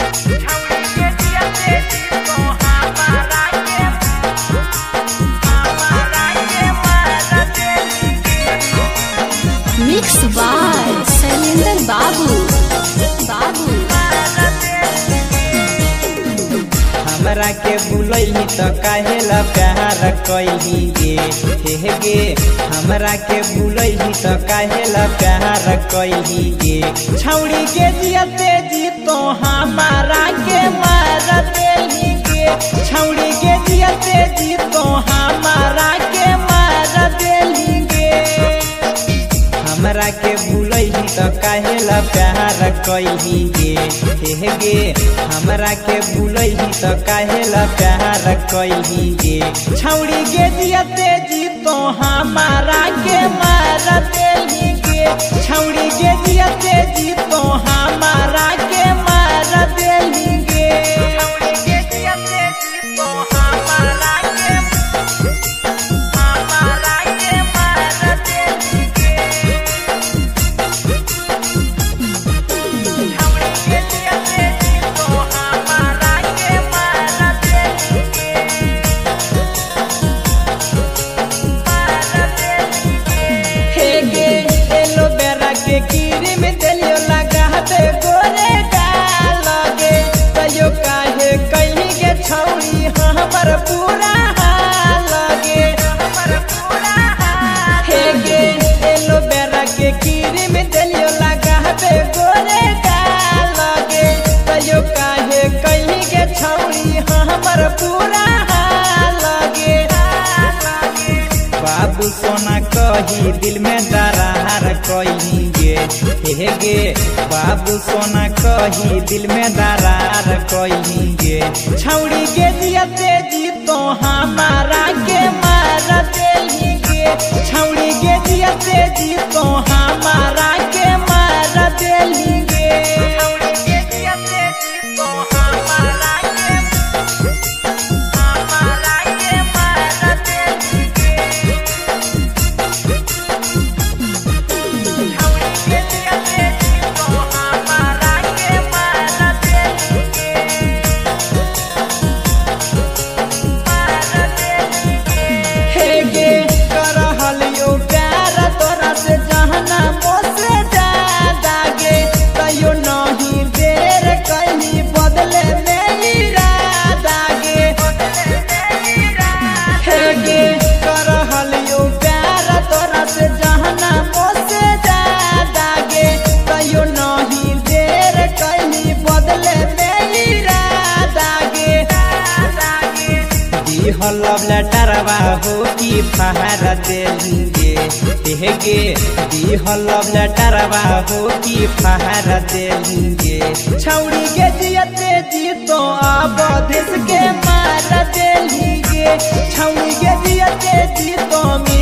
Mix by Shailendra बाबू। हमरा के बुलैली तो काहेला प्यार कैली गे हमरा के बुलैली तो काहेला प्यार कैली गे छौड़ी के जियते जी तो हमारा के मार देली गे छौड़ी के जियते जी तो हमारा के मार देली गे हमरा के बुलैली तो काहेला प्यार कैली गे हमरा के बुलैली तो काहेला प्यार कैली गे छौड़ी के जियते जी तो हमारा के मार देली गे छौड़ी के जियते जी तो हमारा के मार देली गे छौड़ी के जियते जी तो हमारा के मार देली गे छौड़ी के जियते जी तो हमारा के मार देली हे गे एलो बेरा के कीरी में देलियो लगा दे गोरे डाल गे कहियो काहे कहीं के छौड़ी हमर पूरा हाल गे हे गे एलो बेरा के कीरी में देलियो लगा दे गोरे डाल गे कहियो काहे कहीं के छौड़ी हमर पूरा हाल गे बाबू सोना कही दिल में दरार कही गे बाबू सोना कही दिल में दरार कही गे छौड़ी के जियते जी तो हमारा के मार देली गे छौड़ी के जियते जी तो हमारा के मार देली गे छौड़ी के जियते जी तो हमारा के मार देली गे छौड़ी के जियते जी तो हमारा के मार देली गे हे गे करहल यो प्यार तोरा से जहना मोसे ज्यादा गे कहियो नहीं देर कहीं बदले में इरादा गे हे गे करहल यो प्यार तोरा से जहना मोसे ज्यादा गे कहियो नहीं देर कहीं बदले में इरादा गे दिहल लव लेटर हो की फहर देंगे गे दिहल लव लेटर हो की फहर देंगे छौड़ी के जियते जी तो अब देश के मार देंगे छौड़ी के जियते जी तो